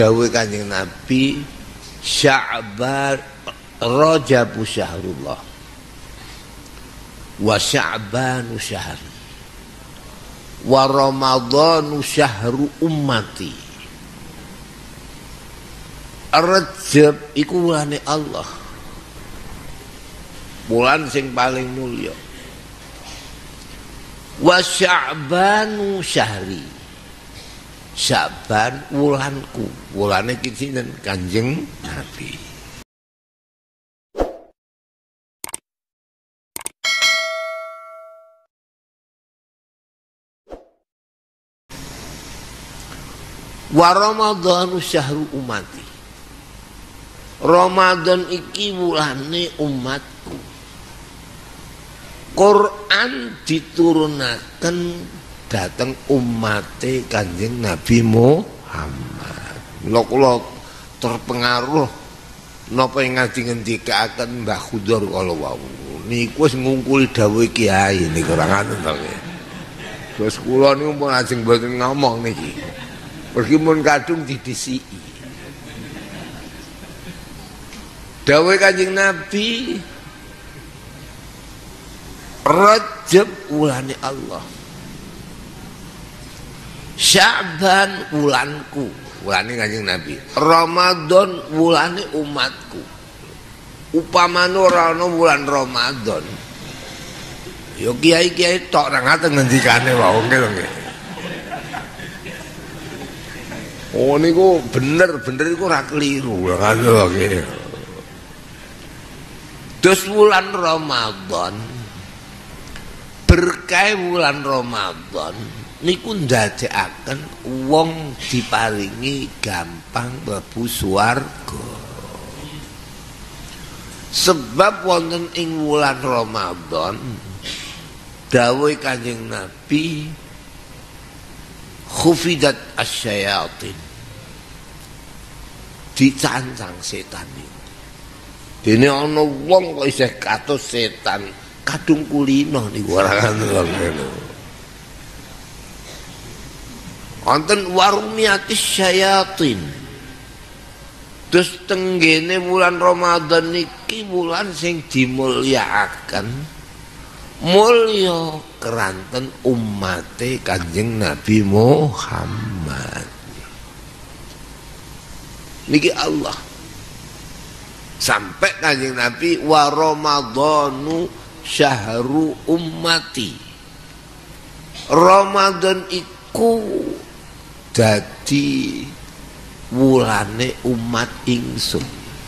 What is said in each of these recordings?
dawuh Kanjeng Nabi, Sya'ban Rajabu syahrullah wa Sya'banu syahri wa Ramadhanu syahru ummati. Rajab iku wulane Allah, bulan sing paling mulya. Wa Sya'banu syahri, Sya'ban wulanku, wulane iki sinten? Kanjeng Nabi. Wa Ramadhanu syahru ummati, Ramadan iki wulane umatku. Quran diturunaken dateng umate Kanjeng Nabi Muhammad. Kula terpengaruh napa ingkang ngendikaken Mbah Khudar kala wau. Niku wis ngungkuli dawuh kiai niku ora ngoten to nggih. Terus kula niku pun ajeng mboten ngomong niki. Pergi mun kadung didisiki. Dawuh Kanjeng Nabi, Rajab wulane Allah, Sya'ban wulanku, wulane Kanjeng Nabi, Ramadan wulane umatku. Upamane ora ana wulan Ramadan, ya kiai-kiai tok ra ngaten ngendikane wae nggih. Oh niku bener iku ora keliru ngono nggih. Terus wulan Ramadan, berkah wulan Ramadan niku ndadekaken wong diparingi gampang mlebu swarga. Sebab wonten ing wulan Ramadan dawuh Kanjeng Nabi, khufidat asyayatin, dicancang setan niku. Dene ana wong kok isih kados setan, kadung kulino niku ora ngono. Wonten warumiatis syayatin. Terus tenggene wulan Ramadan niki wulan sing dimulyakaken. Mulya keranten ummate Kanjeng Nabi Muhammad. Niki Allah. Sampai Kanjeng Nabi, wa Ramadhanu syahru ummati. Ramadan iku dadi wulane umat ingsun.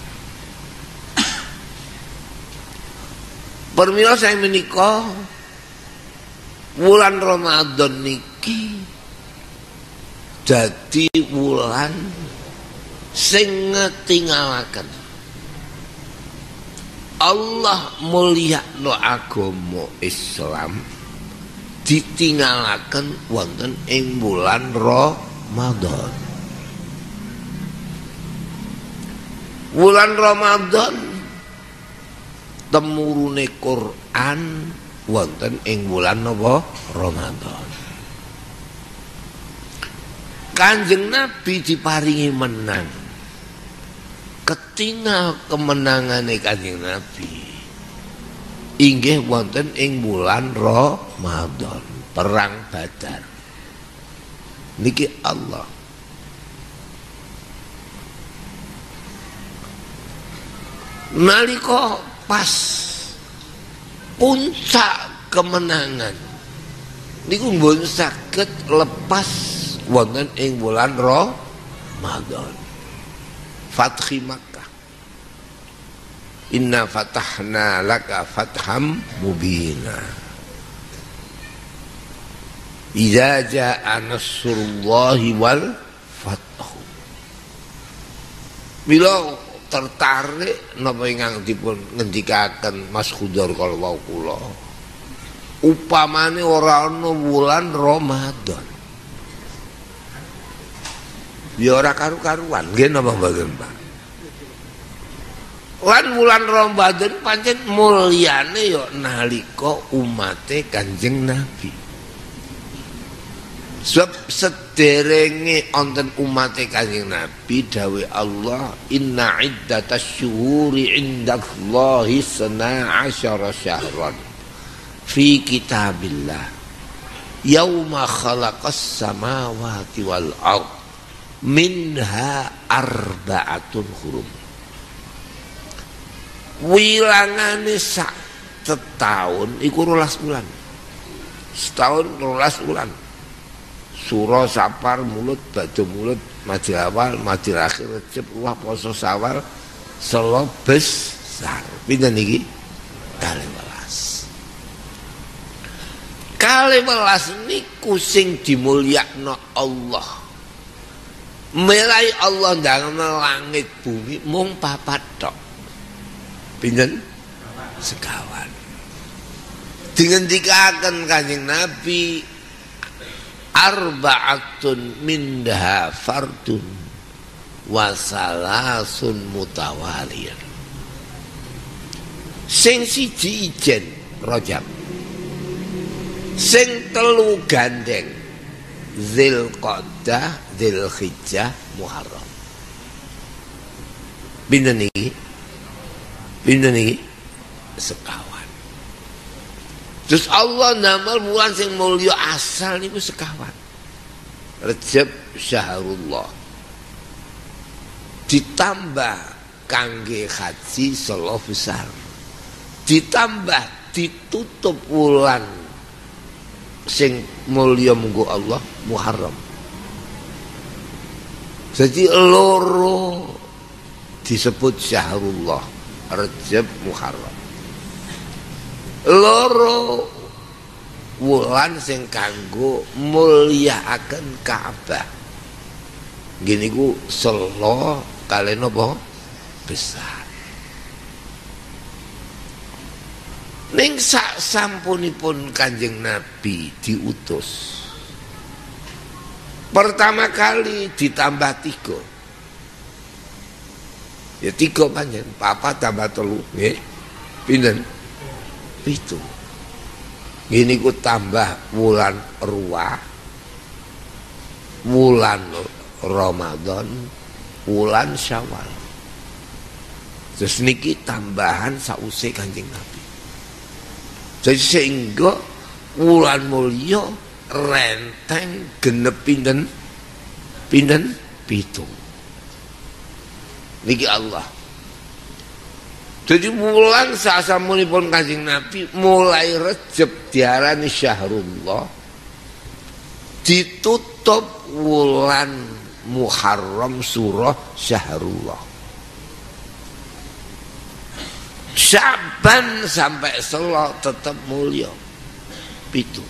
Permila saya menika wulan Ramadan niki dadi wulan sing ngetingalaken Allah mulyakno agama Islam ditinggalaken wonten ing wulan Ramadan. Wulan Ramadan temurune Quran wonten ing wulan napa? Ramadan. Kanjeng Nabi diparingi menang. Ketingal kemenangane Kanjeng Nabi inggih wonten ing wulan Ramadan, perang Badar. Niki Allah. Nalika pas puncak kemenangan niku mboten saged lepas wonten ing wulan Ramadan. Fathi Makkah. Inna fatahna laka fatham mubina. Idza jaa nasrullahi wal fathu. Mila tertarik napa ingkang dipun ngendikaken Mas Khudar kala wau kula. Upamane ora ana wulan Ramadan, ya ora karu-karuan, nggih napa mboten, Pak? Lan wulan Ramadan pancen mulyane ya nalika umate Kanjeng Nabi. Sebab Sederenge onten umat Kanjeng Nabi dawuh Allah inna iddatasy syuhuri indallahi 12 syahran fi kitabillah yauma khalaqas samawati wal ard minha arba'atun hurum. Wilangane sak setahun iku 12 bulan. Setahun 12 bulan. Suro, Sapar, Mulut, Badu Mulut, Madil Awal, Madil Akhir, Recep, Wah, Poso Sawal, Selo Besar. Pinten niki? 12. 12 niku sing dimulyakno Allah. Melai Allah ndangno langit bumi mung 4 tok. Pinten? Sekawan. Dingendikaken Kanjeng Nabi arba'atun minha fardun wa salasun mutawaliyan. Sing siji ijen Rajab, sing telu gandeng Dzulqa'dah, Dzulhijjah, Muharram. Pinten niki? Pinten niki? Sekawan. Terus Allah namel bulan sing mulya asal niku sekawan. Rejab syahrullah. Ditambah kangge haji 10 besar. Ditambah ditutup wulan sing mulya munggo Allah Muharram. Jadi loro disebut syahrullah, Rejab, Muharram. Loro wulan sing kanggo mulyakaken Ka'bah. Gini ku selo kali napa besar. Ning sak sampunipun Kanjeng Nabi diutus, pertama kali ditambah 3. Ya 3 panjen, 4 tambah 3 nggih. Pinten? 7. Gini ku tambah wulan Ruwah, wulan Ramadan, wulan Syawal. Terus niki tambahan sause Kanjeng Nabi. Jadi sehingga wulan mulya renteng genep pinten? Pinten? 7. Niki Allah. Jadi wulan sasamunipun Kanjeng Nabi mulai Rejab diarani syahrullah, ditutup wulan Muharram surah syahrullah. Syaban sampai Selo tetap mulya 7.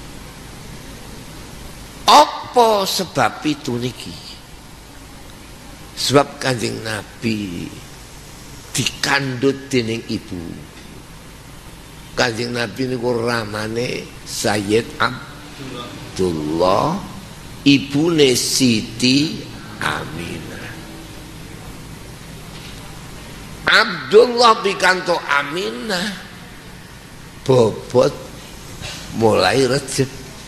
Apa sebab itu niki? Sebab Kanjeng Nabi dikandut dening ibu. Kanjeng Nabi niku ramane Sayyid Abdullah, ibune Siti Aminah. Abdullah pikanto Aminah bobot mulai Rejab.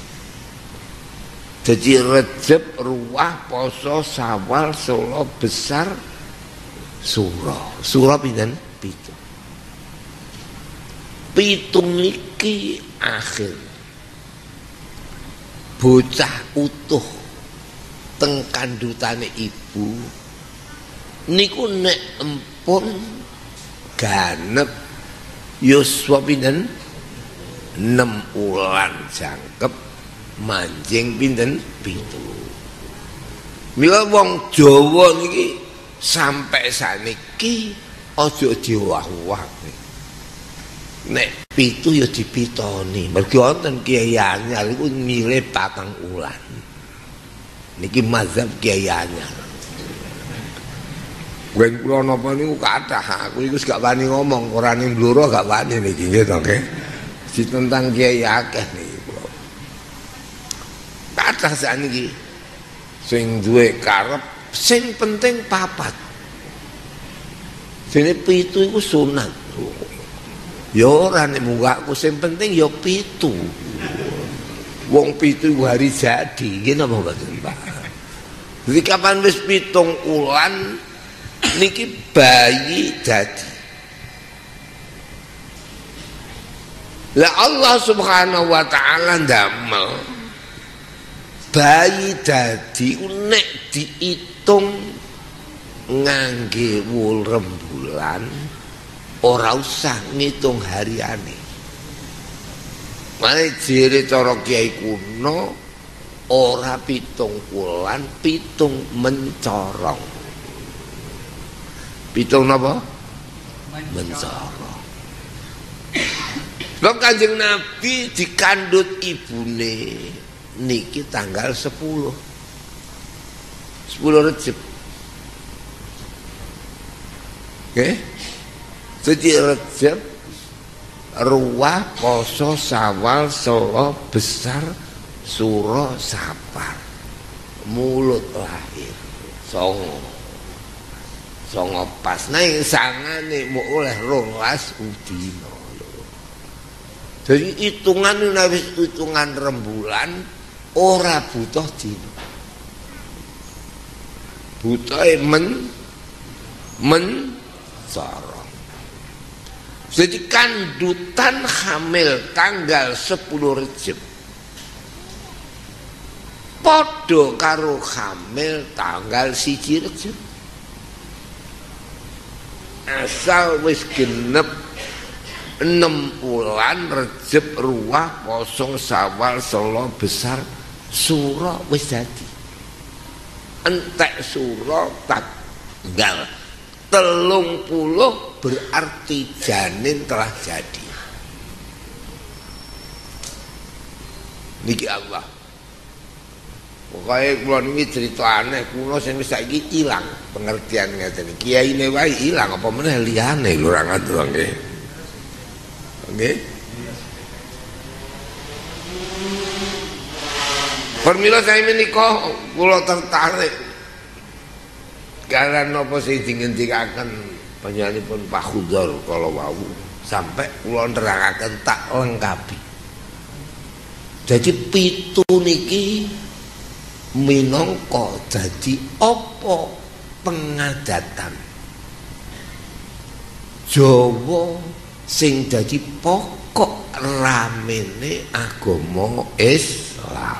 Jadi Rejab, Ruwah, Poso, Sawal, Selo besar, Surah pinten? 7. 7 niki akhir bocah utuh teng kandutane ibu niku nek empun ganep yuswa pinten? 6 wulan jangkep manjing pinten? 7. Mila wong Jawa niki sampai saniki aja diwah-wah. Nek 7 ya dipitoni. Mergi wonten Kiai Anyar iku milih 4 wulan. Niki mazhab Kiai Anyar. Wen kula napa niku kathah, aku iku gak wani ngomong, ora ning bluro gak wani niki nggih to nggih. Ditentang Kiai akeh niki kula. Kathah saniki sing duwe karep sing penting 4. Dene 7 iku sunat. Ya ora nek munggahku sing penting ya 7. Wong 7 hari jadi, nggih napa mboten Pak? Jadi kapan wis 7 wulan niki bayi jadi. Lah Allah Subhanahu wa taala ndamel bayi dadi nek diitung ngangge rembulan ora usah ngitung hariane. Mane jere cara kiai kuno ora 7 wulan, 7 mencorong. 7 napa? Mencorong. Sebab Kanjeng Nabi dikandut ibune niki tanggal 10 Rejab. Oke? Jadi Rejab, Ruwah, Poso, Sawal, Solo, Besar, Suro, Sapar. Mulut lahir songo pas. Nah yang sangane mau oleh 12 udino. Jadi hitungan wis hitungan rembulan ora butuh dino. Butuh mencorong. Jadi kandutan hamil tanggal 10 Rejab padha karo hamil tanggal 1 Rejab. Asal wis genep 6 wulan Rejab, Ruwah, Poso, Sawal, Solo, Besar, Suro wis dadi. Entek Suro tanggal 30 berarti janin telah jadi. Niki Allah. Pokoknya kula niki cerita aneh kuno sing wis saiki ilang pengertian ngeten. Kiyaine wae ilang apa meneh liyane lho ora ngatur nggih. Nggih. Permila saya menika kula tertarik karena napa sing dingendikaken panjenenganipun Pak Khudar kala wau sampai kula nerangaken tak lengkapi. Jadi 7 niki minangka dadi apa pengadatan Jawa sing dadi pokok ramene agama Islam.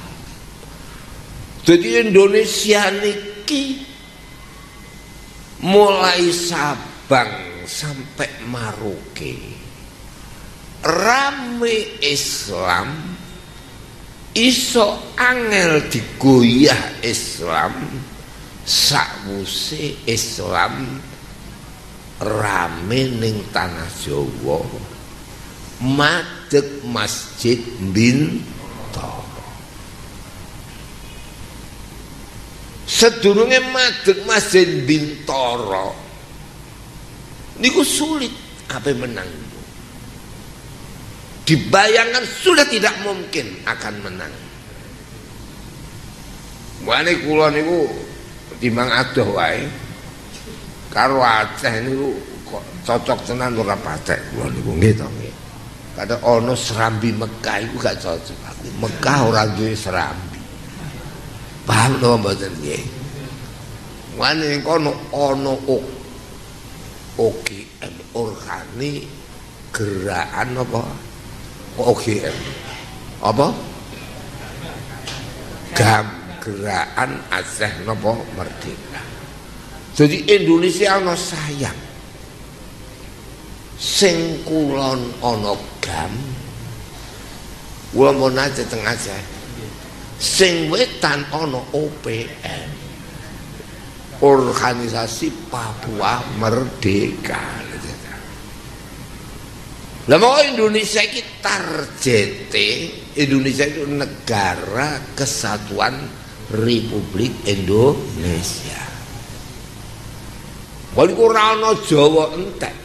Jadi Indonesia niki mulai Sabang sampai Maroke rame Islam, iso angel digoyah Islam sakwuse Islam rame ning tanah Jawa madeg Masjid Bintoro. Sedurunge madeg Masjid Bintoro niku sulit apa menang. Dibayangkan sudah tidak mungkin akan menang. Mane kula niku timbang adoh wae karo Aceh niku kok cocok tenan ora patek kula niku nggih to nggih. Kadang ana serambi Mekah iku gak cocok. Mekah ora duwe serambi. Paham to mboten nggih? Mane kono ana OGM organi gerakan apa? OGM apa? GAM Gerakan Aceh napa Merdeka. Jadi Indonesia ana sayang. Sing kulon ana GAM. Kula mon Aceh teng Aceh. Sing wetan ana OPM. Organisasi Papua Merdeka. Lah mau Indonesia iki targete Indonesia itu negara kesatuan Republik Indonesia. Wali ora ana Jawa entek.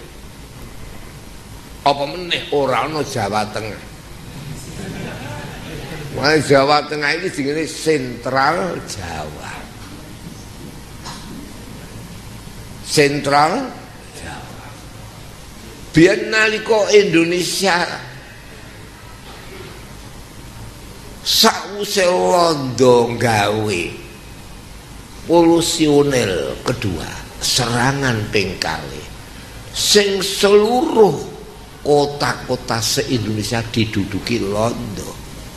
Apa meneh ora ana Jawa Tengah. Wah Jawa Tengah iki jenenge Sentral Jawa. Sentral biyen nalika Indonesia Sakwise Londo gawe polusionel kedua, serangan ping kalih, sing seluruh kota-kota se-Indonesia diduduki Londo.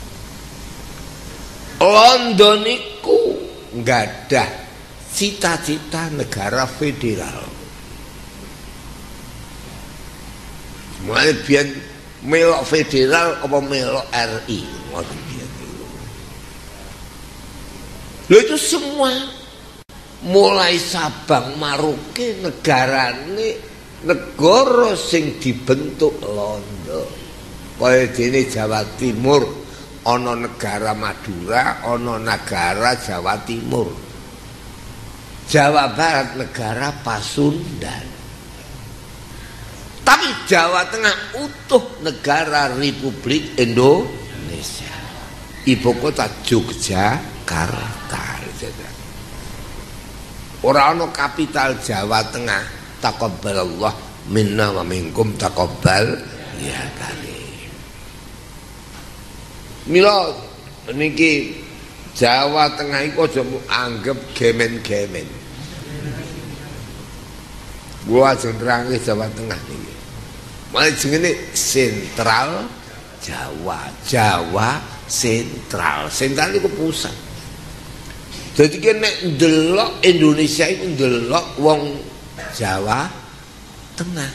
Londo niku nggadah cita-cita negara federal. Mulai biyen melok federal apa melok RI, ngoten biyen. Lho itu semua mulai Sabang Maroke negarane negara sing dibentuk Londo. Kaya dene Jawa Timur ana negara Madura, ana negara Jawa Timur. Jawa Barat negara Pasundan. Tapi Jawa Tengah utuh negara Republik Indonesia. Ibu kota Yogyakarta. Ora ana kapital Jawa Tengah. Taqabbalallah minna wa minkum taqabbal ya karim. Mila niki Jawa Tengah iku aja anggap gemen-gemen. Gua ajeng nerangke Jawa Tengah niki. Mulai jenenge sentral Jawa, Jawa sentral. Sentral itu pusat. Jadi nek ndelok Indonesia itu ndelok wong Jawa Tengah.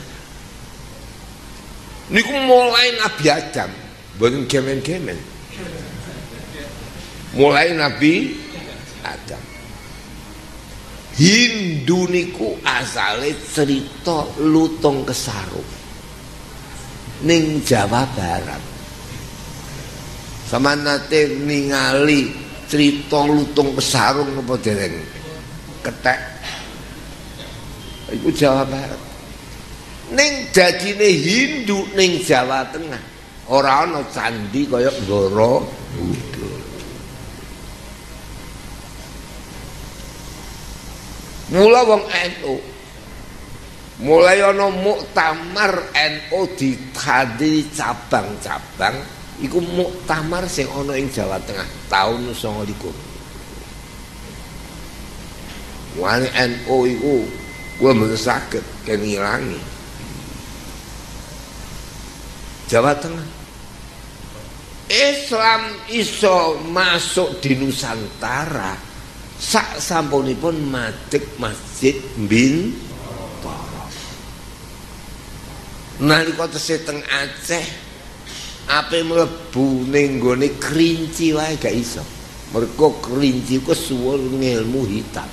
Niku mulai Nabi Adam, boten gemen-gemen. Mulai Nabi Adam. Hindu niku asale cerita lutung kesarung ning Jawa Barat. Sama nate ningali cerita lutung kesarung apa dereng kethek. Iku Jawa Barat. Ning dadine Hindu ning Jawa Tengah ora ana candi kaya Borobudur. Mula wong NU mulai ana muktamar NU dihadiri cabang-cabang iku muktamar sing ana ing Jawa Tengah taun 29. Wani NU iku kuwi mboten saged kengilangi. Jawa Tengah Islam iso masuk di Nusantara sak sampunipun madeg Masjid Bintoro. Nalika tesih teng Aceh ape mlebu ning nggone Kerinci wae gak iso. Mergo Kerinci ku suwun ngilmu hitam.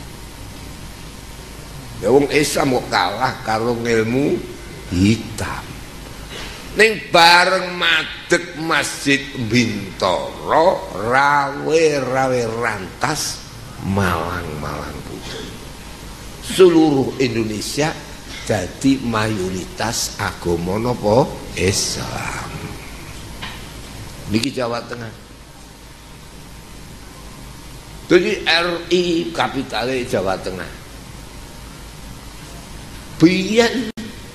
Ya wong Islam kok kalah karo ngilmu hitam. Ning bareng madeg Masjid Bintoro rawe rantas Malang putih. Seluruh Indonesia jadi mayoritas agama napa Islam. Niki Jawa Tengah. Jadi RI kapitale Jawa Tengah. Biyen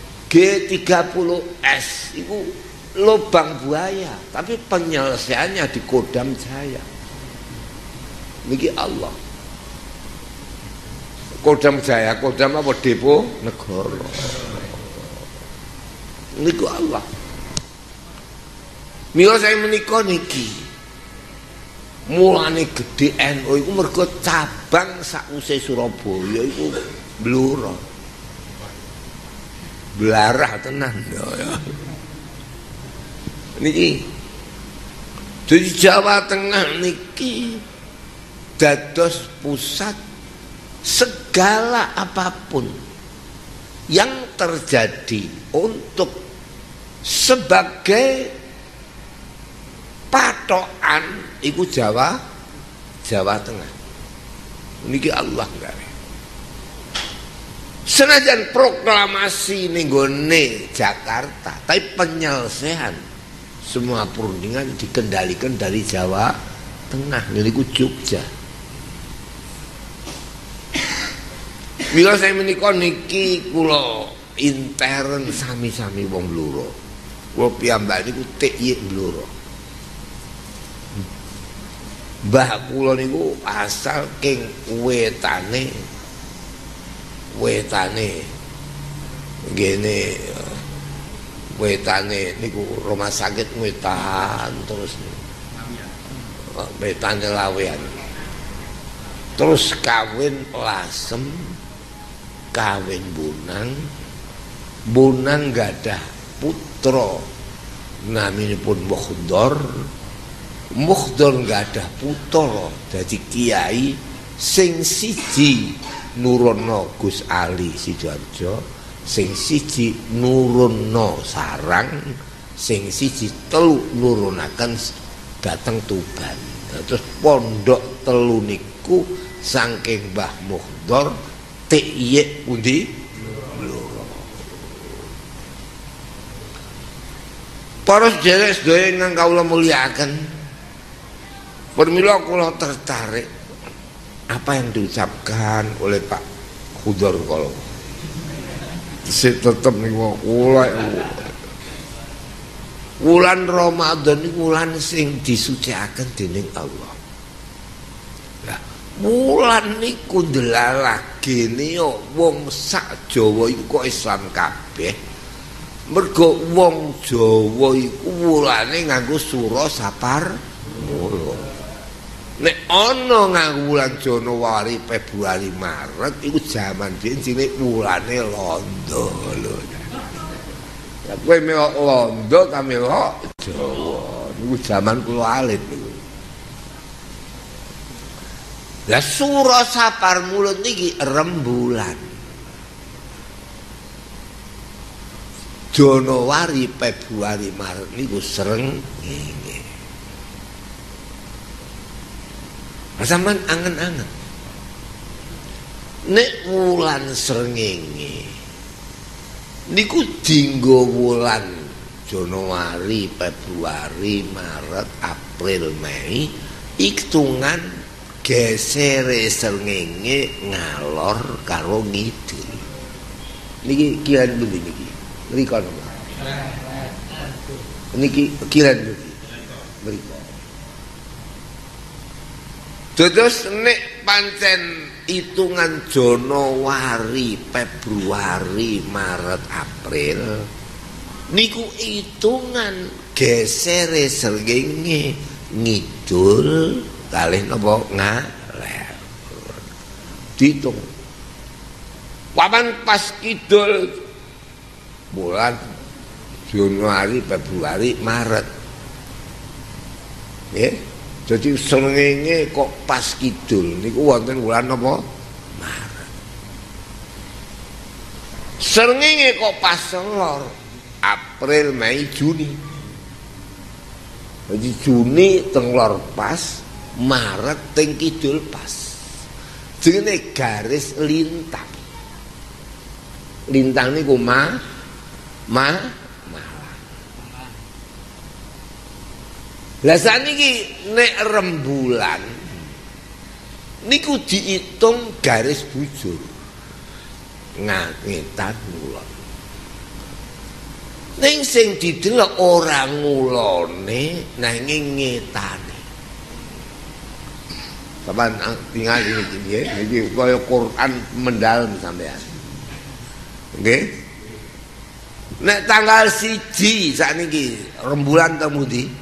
G30S itu lubang buaya, tapi penyelesaiannya di Kodam Jaya. Niki Allah. Kodam Jaya, Kodam apa depo negara. Niku Allah. Mila saya menika niki. Mulane gede NU iku mergo cabang sakuse Surabaya iku bluro. Belarah tenan ya. Niki. Jadi Jawa Tengah niki dados pusat segala apapun yang terjadi untuk sebagai patokan iku Jawa Tengah. Niki Allah gawe. Senajan proklamasi ning gone Jakarta, tapi penyelesaian semua perundingan dikendalikan dari Jawa Tengah niku Jogja. Mila saya menika niki kula intern sami-sami wong Bluro. Kula piyambak niku TY Bluro. Mbah kula niku asal king wetane ngene wetane niku rumah sakit wetan terus wetane Lawean. Terus kawin Lasem, kawin Bonang gadah putra naminipun Mukhdor gadah putra dadi kiai sing siji nurunna Gus Ali Sidoarjo, sing siji nurunna Sarang, sing siji telu nurunaken dhateng Tuban. Terus pondok telu niku saking Mbah Mukhdor tiyik pundi loro. Para sedherek sedaya ingkang kawula mulyakaken, permila kula tertarik apa yang diucapkan oleh Pak Khudor kalau tetep niku kula wulan Ramadan niku wulan sing disucikaken dening Allah. Lah wulan niku ndelalagene wong sak Jawa iku kok Islam kabeh. Mergo wong Jawa iku wulane nganggo sura sapar mula. Nek ana nganggo wulan Januari, Februari, Maret iku jaman biyen jenenge wulane londo lho. Ya kowe melok londo ta melok Jawa. Niku jaman kula alit niku. Lah sura sapar mulut niki rembulan. Januari, Februari, Maret niku srengenge. Sampeyan angen-angen. Nek wulan srengenge niku dinggo wulan Januari, Februari, Maret, April, Mei, hitungan gesere srengenge ngalor karo ngidul. Niki kiran pundi niki? Mriko napa? Niki kiran pundi? Mriko. Terus nek pancen hitungan Januari, Februari, Maret, April niku hitungan gesere srengenge ngidul kalih napa ngalor. Diitung. Papan pas kidul bulan Januari, Februari, Maret. Nggih. Jadi srengenge kok pas kidul niku wonten wulan napa? Maret. Srengenge kok pas lor April, Mei, Juni. Jadi Juni teng lor pas, Maret teng kidul pas. Jenenge garis lintang. Lintang niku malang. Lah saniki nek rembulan niku diitung garis bujur ngetan ngulon. Ning sing didelok ora ngulone nanging ngetane. Sampeyan tinggal iki nggih, iki kaya Quran mendalam sampean. Nggih. Nek tanggal 1 sakniki rembulan temudi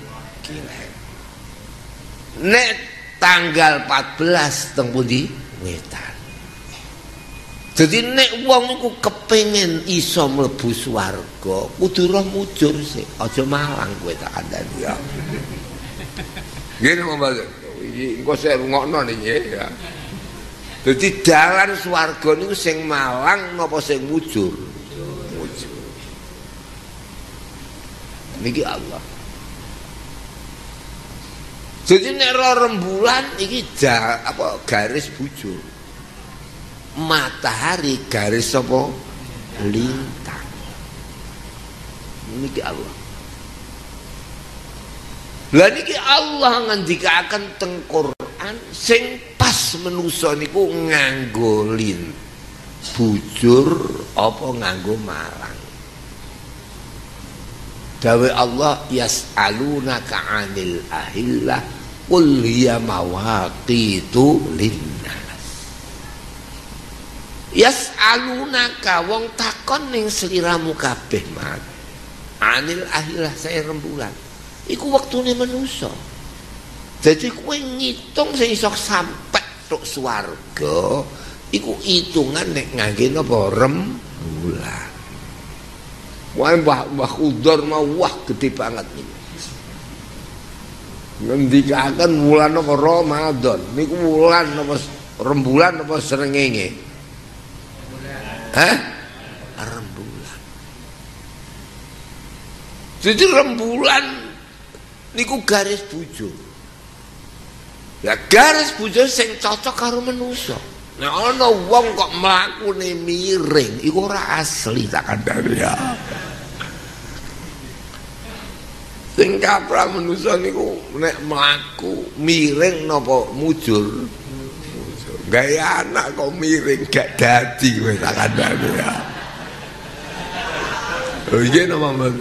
nek tanggal 14 teng pundi wetan. Jadi nek wong iku kepengin iso mlebu swarga kudu roh mujur sik, aja malang kowe tak kandhani ya. Nggih Mbak. Iki engko sik rungokno niki ya. Dadi dalan swarga niku sing malang napa sing mujur? Mujur. Niki Allah. Jadi nek rembulan iki garis bujur. Matahari garis apa? Lintang. Niki Allah. Lah niki Allah ngendikaken teng Quran sing pas manusa niku nganggo bujur apa nganggo malang. Dawe Allah yas'alunaka 'anil ahillah Qul hiya mawaqitu linnas. Yas'alunaka wong takon ning sliramu kabeh mat. Anil ahirah saya rembulan. Iku wektune manusa. Jadi kowe ngitung sing iso sampe tok swarga, iku hitungan nek ngangge napa rembulan. Wah Mbah Khudar mau wah gede banget niku. Ngendikaken wulan apa Ramadan niku wulan apa rembulan apa srengenge? Rembulan. Jadi rembulan niku garis bujur. Ya garis bujur sing cocok karo manusa. Nek ana wong kok mlakune miring iku ora asli tak kandhani ya. Sing kaprah manusa niku nek mlaku miring napa mujur. Gaya anak kok miring gak dadi kowe tak kandhani ya. Oh iya nama Mbak.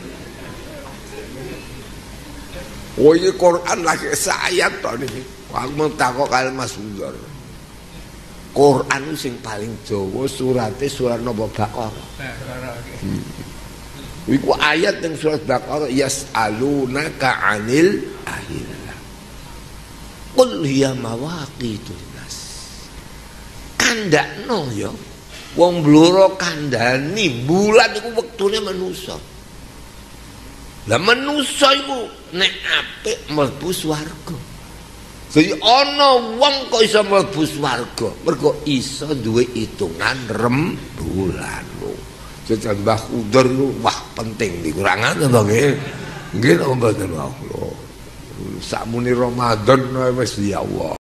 Oh iya Quran lagi sayat to niki. Aku mau takok kali Mas Khudar. Quran sing paling dawa surate surat napa Baqarah. Iku ayat yang surat Baqarah yas'alunaka 'anil ahillah. Qul hiya mawaqitu linnas. Kandakno ya. Wong bloro kandhani bulan iku wektune manusa. Lah manusa iku nek apik mlebu swarga. Jadi ana wong kok iso mlebu swarga mergo iso duwe hitungan rembulan. Jadi Mbah Khudar itu wah penting dikurangan to nggih. Nggih to mboten Allah. Sakmuni Ramadan wis ya Allah.